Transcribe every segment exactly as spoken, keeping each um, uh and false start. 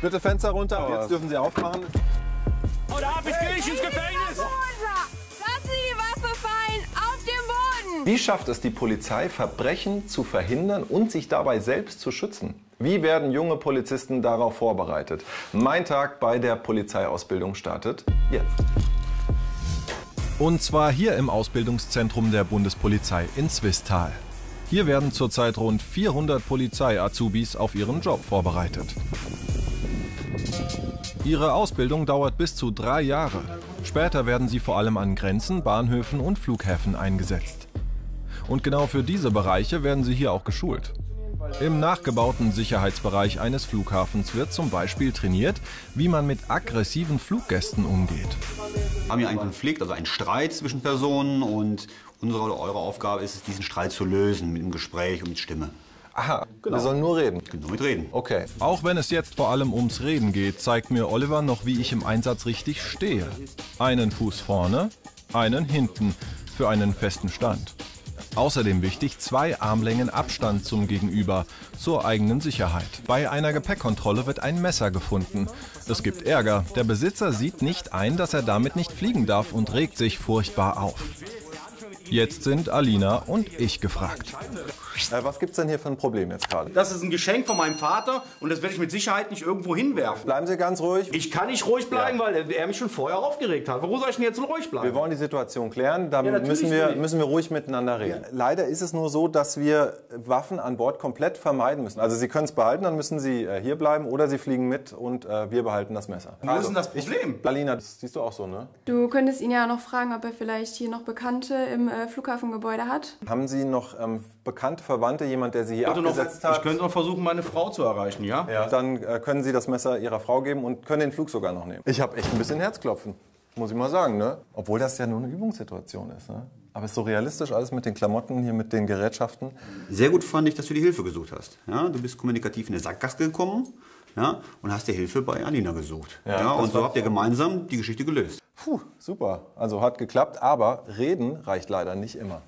Bitte Fenster runter. Oh. Jetzt dürfen Sie aufmachen. Oder ab, ich gehe nicht ins Gefängnis. Lassen Sie die Waffe fallen, auf den Boden. Wie schafft es die Polizei, Verbrechen zu verhindern und sich dabei selbst zu schützen? Wie werden junge Polizisten darauf vorbereitet? Mein Tag bei der Polizeiausbildung startet jetzt. Und zwar hier im Ausbildungszentrum der Bundespolizei in Swisttal. Hier werden zurzeit rund vierhundert Polizei-Azubis auf ihren Job vorbereitet. Ihre Ausbildung dauert bis zu drei Jahre. Später werden sie vor allem an Grenzen, Bahnhöfen und Flughäfen eingesetzt. Und genau für diese Bereiche werden sie hier auch geschult. Im nachgebauten Sicherheitsbereich eines Flughafens wird zum Beispiel trainiert, wie man mit aggressiven Fluggästen umgeht. Wir haben hier einen Konflikt, also einen Streit zwischen Personen, und unsere oder eure Aufgabe ist es, diesen Streit zu lösen mit einem Gespräch und mit Stimme. Aha, genau. Wir sollen nur reden. Genau, mit reden. Okay. Auch wenn es jetzt vor allem ums Reden geht, zeigt mir Oliver noch, wie ich im Einsatz richtig stehe. Einen Fuß vorne, einen hinten, für einen festen Stand. Außerdem wichtig, zwei Armlängen Abstand zum Gegenüber, zur eigenen Sicherheit. Bei einer Gepäckkontrolle wird ein Messer gefunden. Es gibt Ärger. Der Besitzer sieht nicht ein, dass er damit nicht fliegen darf und regt sich furchtbar auf. Jetzt sind Alina und ich gefragt. Äh, was gibt's denn hier für ein Problem jetzt gerade? Das ist ein Geschenk von meinem Vater und das werde ich mit Sicherheit nicht irgendwo hinwerfen. Bleiben Sie ganz ruhig. Ich kann nicht ruhig bleiben, ja. weil er mich schon vorher aufgeregt hat. Wo soll ich denn jetzt ruhig bleiben? Wir wollen die Situation klären, da Ja, müssen, wir, müssen wir ruhig miteinander reden. Ja. Leider ist es nur so, dass wir Waffen an Bord komplett vermeiden müssen. Also Sie können es behalten, dann müssen Sie äh, hier bleiben oder Sie fliegen mit und äh, wir behalten das Messer. Wir lösen das Problem. Ich, Alina, das siehst du auch so, ne? Du könntest ihn ja noch fragen, ob er vielleicht hier noch Bekannte im äh, Flughafengebäude hat. Haben Sie noch ähm, bekannte Verwandte, jemand, der Sie hier abgesetzt noch, hat? Ich könnte noch versuchen, meine Frau zu erreichen, ja? Ja. Dann äh, können Sie das Messer Ihrer Frau geben und können den Flug sogar noch nehmen. Ich habe echt ein bisschen Herzklopfen, muss ich mal sagen, ne? Obwohl das ja nur eine Übungssituation ist, ne? Aber es ist so realistisch alles mit den Klamotten, hier mit den Gerätschaften. Sehr gut fand ich, dass du die Hilfe gesucht hast. Ja, du bist kommunikativ in eine Sackgasse gekommen, ja, und hast dir Hilfe bei Alina gesucht. Ja, ja, und so habt ihr gemeinsam die Geschichte gelöst. Puh, super. Also hat geklappt, aber reden reicht leider nicht immer.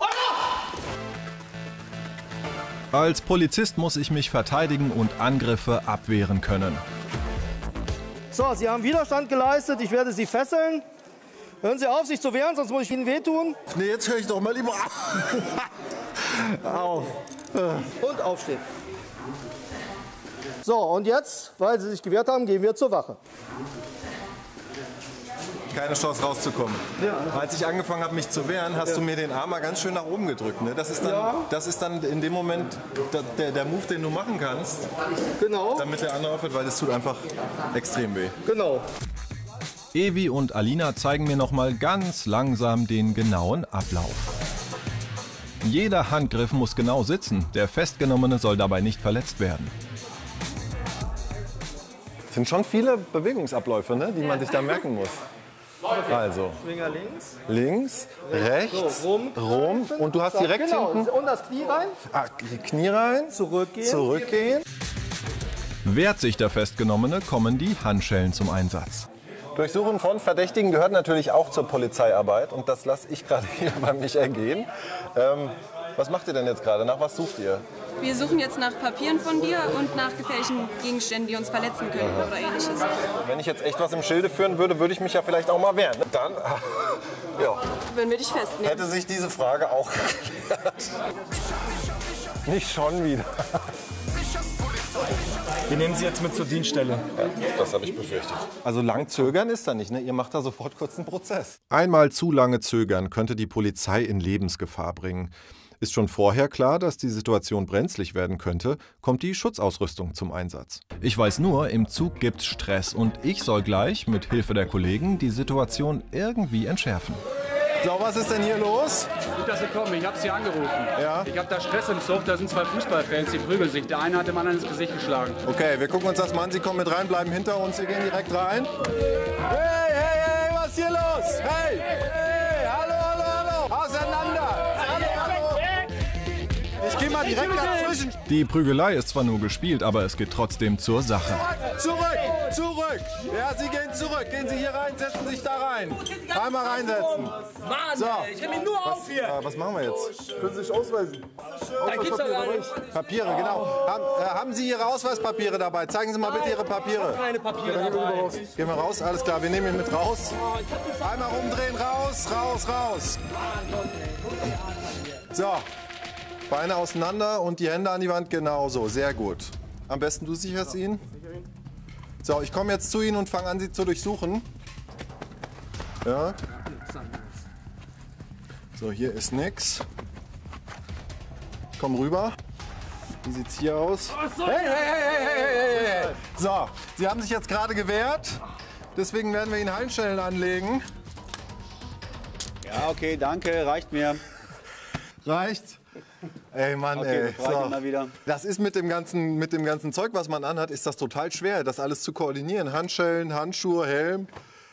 Als Polizist muss ich mich verteidigen und Angriffe abwehren können. So, Sie haben Widerstand geleistet. Ich werde Sie fesseln. Hören Sie auf, sich zu wehren, sonst muss ich Ihnen wehtun. Nee, jetzt höre ich doch mal lieber auf. Und aufstehen. So, und jetzt, weil Sie sich gewehrt haben, gehen wir zur Wache. Keine Chance rauszukommen. Ja. Als ich angefangen habe, mich zu wehren, hast ja. du mir den Arm mal ganz schön nach oben gedrückt. Ne? Das, ist dann, ja. das ist dann in dem Moment der, der Move, den du machen kannst, genau. damit der andere aufhört, weil das tut einfach extrem weh. Genau. Evi und Alina zeigen mir noch mal ganz langsam den genauen Ablauf. Jeder Handgriff muss genau sitzen. Der Festgenommene soll dabei nicht verletzt werden. Es sind schon viele Bewegungsabläufe, ne, die man sich da merken muss. Also, Schwinger links. Links, rechts, so, rum, rum. Und du hast direkt genau. hinten... Und das Knie rein. Ah, Knie rein. Zurückgehen. Zurückgehen. Wehrt sich der Festgenommene, kommen die Handschellen zum Einsatz. Durchsuchen von Verdächtigen gehört natürlich auch zur Polizeiarbeit. Und das lasse ich gerade hier bei mich ergehen. Ähm, was macht ihr denn jetzt gerade? Nach was sucht ihr? Wir suchen jetzt nach Papieren von dir und nach gefährlichen Gegenständen, die uns verletzen könnten oder ähnliches. Wenn ich jetzt echt was im Schilde führen würde, würde ich mich ja vielleicht auch mal wehren. Dann ja. Würden wir dich festnehmen. Hätte sich diese Frage auch geklärt. Nicht schon wieder. Wir nehmen Sie jetzt mit zur Dienststelle. Ja, das habe ich befürchtet. Also lang zögern ist da nicht, ne? Ihr macht da sofort kurz einen Prozess. Einmal zu lange zögern könnte die Polizei in Lebensgefahr bringen. Ist schon vorher klar, dass die Situation brenzlig werden könnte, kommt die Schutzausrüstung zum Einsatz. Ich weiß nur, im Zug gibt's Stress und ich soll gleich, mit Hilfe der Kollegen, die Situation irgendwie entschärfen. So, was ist denn hier los? Gut, dass Sie kommen. Ich habe Sie angerufen. Ja? Ich habe da Stress im Zug. Da sind zwei Fußballfans, die prügeln sich. Der eine hat dem anderen ins Gesicht geschlagen. Okay, wir gucken uns das mal an. Sie kommen mit rein, bleiben hinter uns. Wir gehen direkt rein. Hey, hey, hey, was ist hier los? Hey, hey, hallo, hallo, hallo. Auseinander. Hallo, hallo. Ich gehe mal direkt dazwischen. Die Prügelei ist zwar nur gespielt, aber es geht trotzdem zur Sache. Zurück, Zurück. Ja, Sie gehen zurück. Gehen Sie hier rein, setzen sich da rein. Einmal reinsetzen. Mann, So. ey, ich reg mich nur Was, auf hier. äh, was machen wir jetzt? Können Sie sich ausweisen? Da gibt's doch gar nicht. Papiere, genau. Haben, äh, haben Sie Ihre Ausweispapiere dabei? Zeigen Sie mal bitte Ihre Papiere. Keine Papiere dabei. Gehen wir raus, alles klar, wir nehmen ihn mit raus. Einmal rumdrehen, raus, raus, raus. So, Beine auseinander und die Hände an die Wand, genauso, sehr gut. Am besten du sicherst ihn. So, ich komme jetzt zu Ihnen und fange an, Sie zu durchsuchen. Ja. So, hier ist nix. Komm rüber. Wie sieht's hier aus? Hey, hey, hey, hey, hey, hey, hey. So, Sie haben sich jetzt gerade gewehrt. Deswegen werden wir Ihnen Handschellen anlegen. Ja, okay, danke, reicht mir. Reicht? Ey, Mann, Okay, ey. befreie ich ihn mal wieder. Das ist mit dem, ganzen, mit dem ganzen Zeug, was man anhat, ist das total schwer, das alles zu koordinieren. Handschellen, Handschuhe, Helm.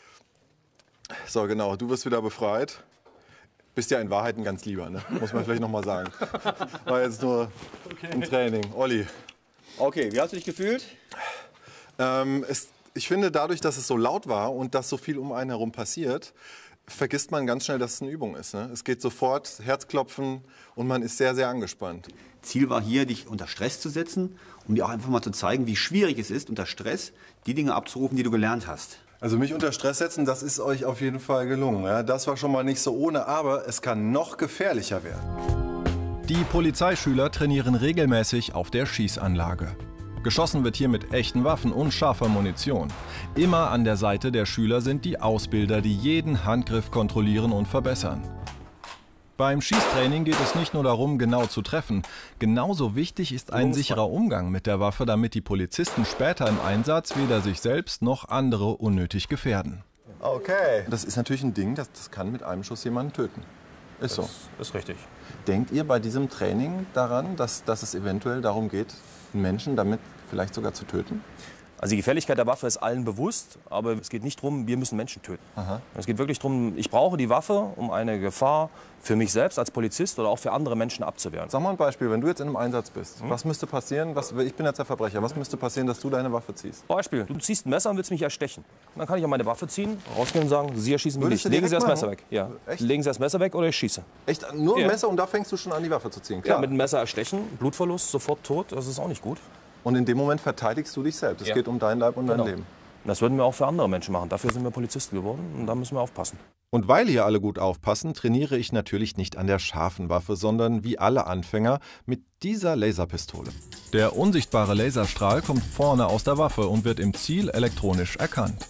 So, genau, du wirst wieder befreit. Bist ja in Wahrheit ein ganz Lieber, ne? Muss man vielleicht noch mal sagen. War jetzt nur ein Training. Olli. Okay, wie hast du dich gefühlt? Ähm, es, ich finde, dadurch, dass es so laut war und dass so viel um einen herum passiert, vergisst man ganz schnell, dass es eine Übung ist. Ne? Es geht sofort, Herzklopfen und man ist sehr, sehr angespannt. Ziel war hier, dich unter Stress zu setzen, um dir auch einfach mal zu zeigen, wie schwierig es ist, unter Stress die Dinge abzurufen, die du gelernt hast. Also mich unter Stress setzen, das ist euch auf jeden Fall gelungen. Ja? Das war schon mal nicht so ohne, aber es kann noch gefährlicher werden. Die Polizeischüler trainieren regelmäßig auf der Schießanlage. Geschossen wird hier mit echten Waffen und scharfer Munition. Immer an der Seite der Schüler sind die Ausbilder, die jeden Handgriff kontrollieren und verbessern. Beim Schießtraining geht es nicht nur darum, genau zu treffen. Genauso wichtig ist ein sicherer Umgang mit der Waffe, damit die Polizisten später im Einsatz weder sich selbst noch andere unnötig gefährden. Okay. Das ist natürlich ein Ding, das, das kann mit einem Schuss jemanden töten. Ist so. Das ist richtig. Denkt ihr bei diesem Training daran, dass, dass es eventuell darum geht, Menschen damit vielleicht sogar zu töten? Also die Gefährlichkeit der Waffe ist allen bewusst, aber es geht nicht darum, wir müssen Menschen töten. Aha. Es geht wirklich darum, ich brauche die Waffe, um eine Gefahr für mich selbst als Polizist oder auch für andere Menschen abzuwehren. Sag mal ein Beispiel, wenn du jetzt in einem Einsatz bist, hm? was müsste passieren, was, ich bin jetzt der Verbrecher, was müsste passieren, dass du deine Waffe ziehst? Beispiel, du ziehst ein Messer und willst mich erstechen. Dann kann ich auch meine Waffe ziehen, rausgehen und sagen, Sie erschießen mich Würdest nicht. du Legen Sie das direkt Messer machen? weg. Ja. Echt? Legen Sie das Messer weg oder ich schieße. Echt? Nur ein Ja. Messer und da fängst du schon an, die Waffe zu ziehen? Klar. Ja, mit dem Messer erstechen, Blutverlust, sofort tot, das ist auch nicht gut. Und in dem Moment verteidigst du dich selbst. Es Ja. geht um dein Leib und Genau. dein Leben. Das würden wir auch für andere Menschen machen. Dafür sind wir Polizisten geworden und da müssen wir aufpassen. Und weil hier alle gut aufpassen, trainiere ich natürlich nicht an der scharfen Waffe, sondern wie alle Anfänger mit dieser Laserpistole. Der unsichtbare Laserstrahl kommt vorne aus der Waffe und wird im Ziel elektronisch erkannt.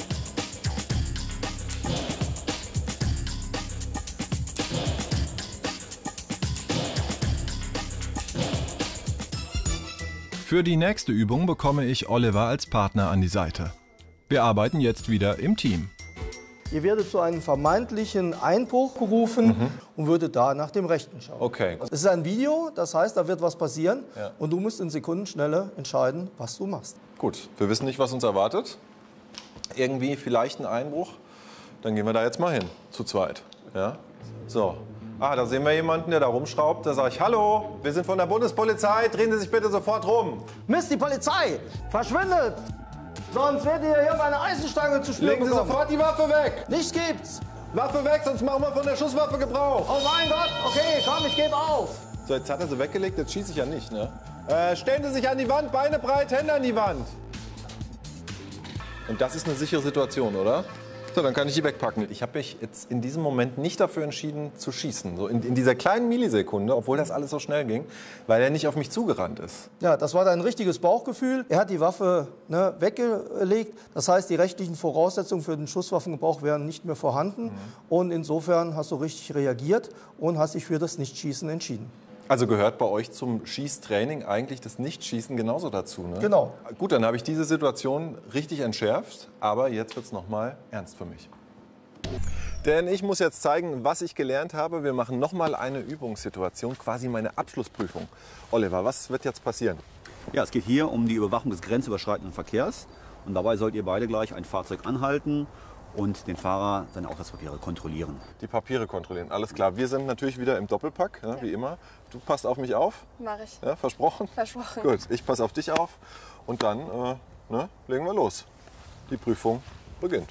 Für die nächste Übung bekomme ich Oliver als Partner an die Seite. Wir arbeiten jetzt wieder im Team. Ihr werdet zu einem vermeintlichen Einbruch gerufen mhm. und würdet da nach dem Rechten schauen. Okay. Es ist ein Video, das heißt, da wird was passieren Ja. und du musst in Sekundenschnelle entscheiden, was du machst. Gut, wir wissen nicht, was uns erwartet. Irgendwie vielleicht ein Einbruch. Dann gehen wir da jetzt mal hin, zu zweit. Ja? So. Ah, da sehen wir jemanden, der da rumschraubt. Da sage ich, hallo, wir sind von der Bundespolizei, drehen Sie sich bitte sofort rum. Mist, die Polizei! Verschwindet! Sonst werdet ihr hier meine Eisenstange zu spüren Legen Sie bekommen. sofort die Waffe weg. Nichts gibt's! Waffe weg, sonst machen wir von der Schusswaffe Gebrauch. Oh mein Gott, okay, komm, ich gebe auf! So, jetzt hat er sie weggelegt, jetzt schieße ich ja nicht, ne? Äh, stellen Sie sich an die Wand, Beine breit, Hände an die Wand. Und das ist eine sichere Situation, oder? So, dann kann ich die wegpacken. Ich habe mich jetzt in diesem Moment nicht dafür entschieden zu schießen. So in, in dieser kleinen Millisekunde, obwohl das alles so schnell ging, weil er nicht auf mich zugerannt ist. Ja, das war dein richtiges Bauchgefühl. Er hat die Waffe ne, weggelegt. Das heißt, die rechtlichen Voraussetzungen für den Schusswaffengebrauch wären nicht mehr vorhanden. Mhm. Und insofern hast du richtig reagiert und hast dich für das Nichtschießen entschieden. Also gehört bei euch zum Schießtraining eigentlich das Nichtschießen genauso dazu, ne? Genau. Gut, dann habe ich diese Situation richtig entschärft, aber jetzt wird es noch mal ernst für mich. Denn ich muss jetzt zeigen, was ich gelernt habe. Wir machen noch mal eine Übungssituation, quasi meine Abschlussprüfung. Oliver, was wird jetzt passieren? Ja, es geht hier um die Überwachung des grenzüberschreitenden Verkehrs. Und dabei sollt ihr beide gleich ein Fahrzeug anhalten und den Fahrer seine Ausweispapiere kontrollieren. Die Papiere kontrollieren, alles klar. Wir sind natürlich wieder im Doppelpack, ja, wie immer. Du passt auf mich auf. Mach ich. Ja, versprochen? Versprochen. Gut, ich passe auf dich auf. Und dann äh, ne, legen wir los. die Prüfung beginnt.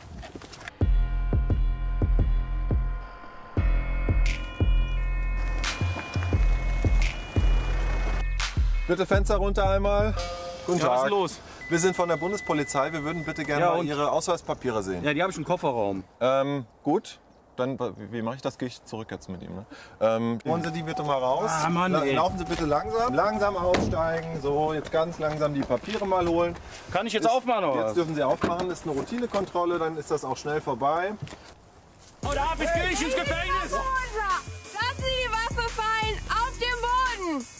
Bitte Fenster runter einmal. Guten Ja, Tag. was ist los? Wir sind von der Bundespolizei. Wir würden bitte gerne Ja, mal und? Ihre Ausweispapiere sehen. Ja, die habe ich im Kofferraum. Ähm, gut. Dann, wie, wie mache ich das? Gehe ich zurück jetzt mit ihm. Ne? Ähm, holen Sie die bitte mal raus. Ah, Mann, La ey. Laufen Sie bitte langsam. Langsam aussteigen. So, jetzt ganz langsam die Papiere mal holen. Kann ich jetzt Ist- aufmachen oder Jetzt was? dürfen Sie aufmachen. Das ist eine Routinekontrolle. Dann ist das auch schnell vorbei. Oder ab, jetzt gehe ich ins Gefängnis! Lassen Sie die Waffe fallen! Auf den Boden!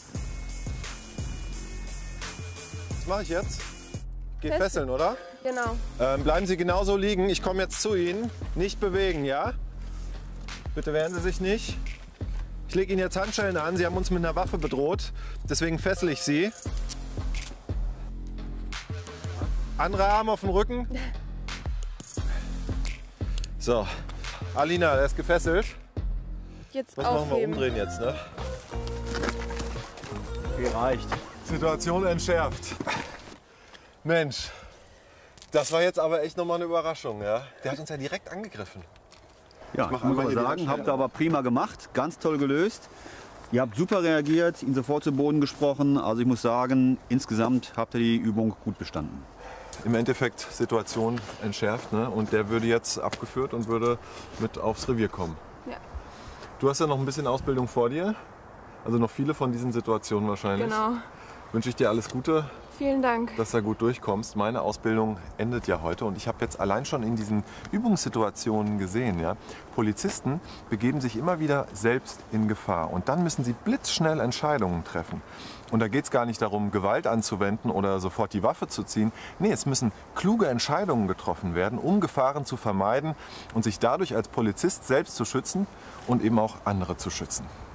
Was mache ich jetzt? Geht Fest- fesseln, oder? Genau. Ähm, bleiben Sie genauso liegen. Ich komme jetzt zu Ihnen. Nicht bewegen, ja? Bitte wehren Sie sich nicht. Ich lege Ihnen jetzt Handschellen an. Sie haben uns mit einer Waffe bedroht. Deswegen fessel ich Sie. Andere Arm auf den Rücken. So. Alina, der ist gefesselt. Jetzt Was machen wir? aufheben. Umdrehen jetzt, ne? Okay, reicht. Situation entschärft. Mensch, das war jetzt aber echt nochmal eine Überraschung, ja? Der hat uns ja direkt angegriffen. Ja, mach ich muss einmal mal hier die sagen, Handschellen habt ihr aber prima gemacht, ganz toll gelöst. Ihr habt super reagiert, ihn sofort zu Boden gesprochen. Also ich muss sagen, insgesamt habt ihr die Übung gut bestanden. Im Endeffekt Situation entschärft, ne? Und der würde jetzt abgeführt und würde mit aufs Revier kommen. Ja. Du hast ja noch ein bisschen Ausbildung vor dir, also noch viele von diesen Situationen wahrscheinlich. Genau. Wünsche ich dir alles Gute, Vielen Dank. dass du da gut durchkommst. Meine Ausbildung endet ja heute und ich habe jetzt allein schon in diesen Übungssituationen gesehen, ja, Polizisten begeben sich immer wieder selbst in Gefahr und dann müssen sie blitzschnell Entscheidungen treffen. Und da geht es gar nicht darum, Gewalt anzuwenden oder sofort die Waffe zu ziehen. Nee, es müssen kluge Entscheidungen getroffen werden, um Gefahren zu vermeiden und sich dadurch als Polizist selbst zu schützen und eben auch andere zu schützen.